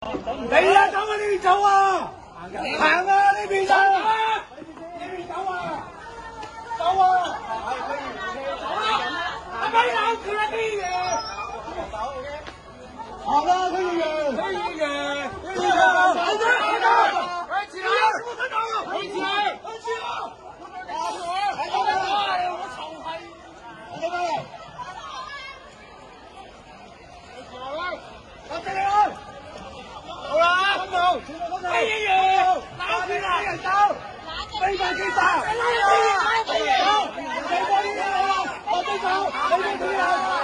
你啊，走啊，呢邊走啊，行啊，呢邊走啊，呢邊走啊，走啊，阿咪鬧佢啦，啲嘢，行啦，區議員，區議員，區議員，行咗，行咗，開始啦，我睇到，開始啦，開始啦，係咁啦，我就係，係咁啦。我謝你安，好啦，分道，全部分道，區議員，打斷啦，人走，非法結紮，非法結紮，非法結紮，我哋走，你哋點啊？